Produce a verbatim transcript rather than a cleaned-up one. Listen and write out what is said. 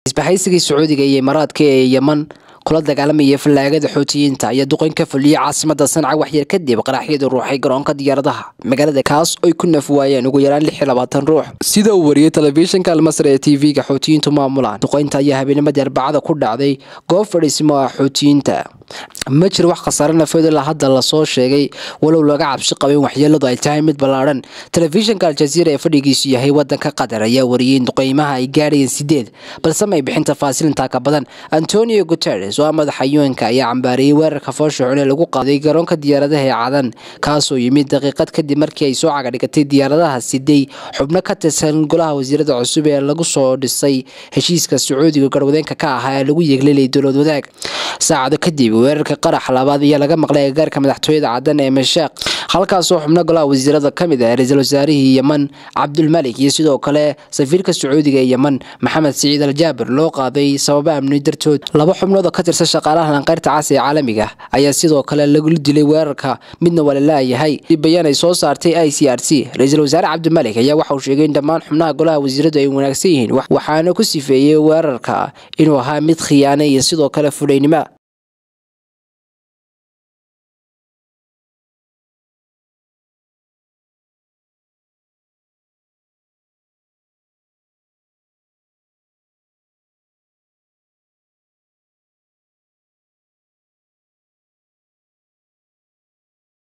isbahaysiga Sacuudiga iyo Imaaraadka ee Yemen kula dagaalamaya falaagada Xuutiyiinta ayaa duqeyn ka fuliyay caasimada Sanca wax yar kadib qaraxyada ruuxay garoonka diyaaradaha magaalada kaas oo ay ku naf waayeen ugu yaraan lix iyo labaatan ruux sida uu wariyay telefishinka Al-Masri ee T V-ga Xuutiyiintu maamulaan duqeynta ayaa habeenimada Arbacada ku dhacday goob fadhiisimo ah Xuutiyiinta ma jiro wax khasaare nafeed la hadda la soo sheegay walow laga cabsi qabay waxyeeladu ay tahay mid balaaran telefishinka Al Jazeera ee fadhigiisu yahay wadanka Qatar ayaa wariyay duqeymaha ay gaarayeen sideed balse may bixinta faasilinta ka badan Antonio Guterres oo madaxa U N-ka ayaa cambaariyay weerarka foosho xun ee lagu qaaday garoonka diyaaradaha ee Cadan kaas oo yimid daqiiqad kadib markii ay soo caga dhigatay diyaaradaha sidey xubno ka tirsan golaha wasiirada cusub ee lagu soo dhisay heshiiska Sacuudiga garwadeenka ka ahaa ee lagu yeegleelay dowlad wadaag saacado kadib weerarka qarax labaad ayaa laga maqlay gaarka madaxtooyada Cadan ee Mashaaq halkaas oo xubno golaha wasiirada kamid ah ra'iisul wasaarihii Yemen Abdul Malik iyo sidoo kale safiirka Sacuudiga ee Yemen Maxamed Saciid Al Jaabir loo qaaday sabab amni dartood laba xubnood ka tirsan shaqaalaha lanqayrta caasi ee caalamiga ayaa sidoo kale lagu dilay weerarka midna walaalaha yahay bayaan ay soo saartay I C R C ra'iisul wasaare Abdul Malik ayaa waxa uu sheegay in dhammaan xubnaha golaha wasiirada ay wanaagsan yihiin waxaana ku sifeeyay weerarka inuu ahaa mid khiyaano iyo sidoo kale fudaynimo